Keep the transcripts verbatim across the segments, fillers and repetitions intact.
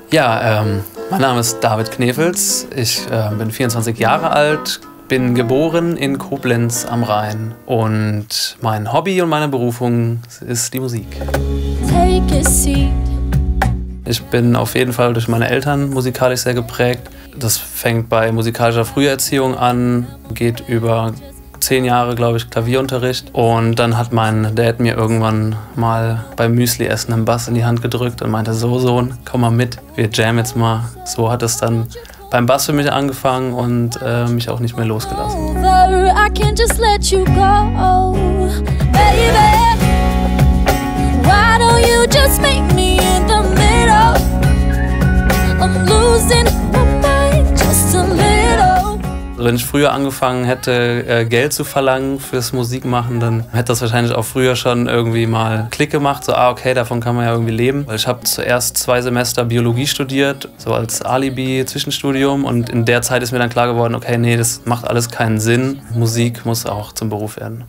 Ja, ähm, mein Name ist David Knefels. Ich äh, bin vierundzwanzig Jahre alt, bin geboren in Koblenz am Rhein und mein Hobby und meine Berufung ist die Musik. Take a seat. Ich bin auf jeden Fall durch meine Eltern musikalisch sehr geprägt. Das fängt bei musikalischer Früherziehung an, geht über zehn Jahre, glaube ich, Klavierunterricht. Und dann hat mein Dad mir irgendwann mal beim Müsli-Essen einen Bass in die Hand gedrückt und meinte, so Sohn, komm mal mit, wir jammen jetzt mal. So hat es dann beim Bass für mich angefangen und äh, mich auch nicht mehr losgelassen. Wenn ich früher angefangen hätte, äh, Geld zu verlangen fürs Musikmachen, dann hätte das wahrscheinlich auch früher schon irgendwie mal Klick gemacht. So, ah, okay, davon kann man ja irgendwie leben. Weil ich habe zuerst zwei Semester Biologie studiert, so als Alibi-Zwischenstudium. Und in der Zeit ist mir dann klar geworden, okay, nee, das macht alles keinen Sinn. Musik muss auch zum Beruf werden.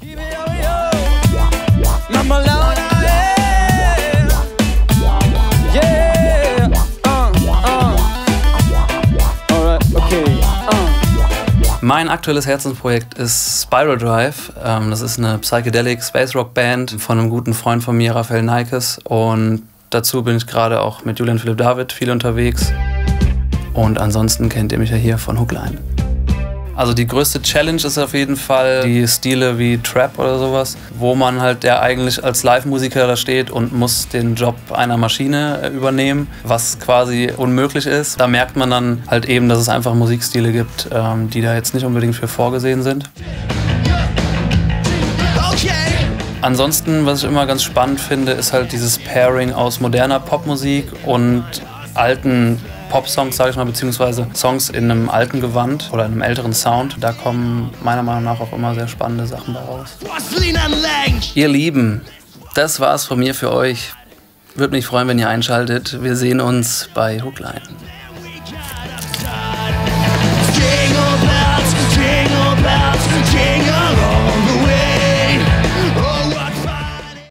Mein aktuelles Herzensprojekt ist Spiral Drive. Das ist eine Psychedelic Space Rock Band von einem guten Freund von mir, Raphael Neikes. Und dazu bin ich gerade auch mit Julian Philipp David viel unterwegs. Und ansonsten kennt ihr mich ja hier von Hookline. Also die größte Challenge ist auf jeden Fall die Stile wie Trap oder sowas, wo man halt ja eigentlich als Live-Musiker da steht und muss den Job einer Maschine übernehmen, was quasi unmöglich ist. Da merkt man dann halt eben, dass es einfach Musikstile gibt, die da jetzt nicht unbedingt für vorgesehen sind. Ansonsten, was ich immer ganz spannend finde, ist halt dieses Pairing aus moderner Popmusik und alten Pop-Songs, sage ich mal, beziehungsweise Songs in einem alten Gewand oder in einem älteren Sound. Da kommen meiner Meinung nach auch immer sehr spannende Sachen bei raus. Ihr Lieben, das war's von mir für euch. Würde mich freuen, wenn ihr einschaltet. Wir sehen uns bei Hookline.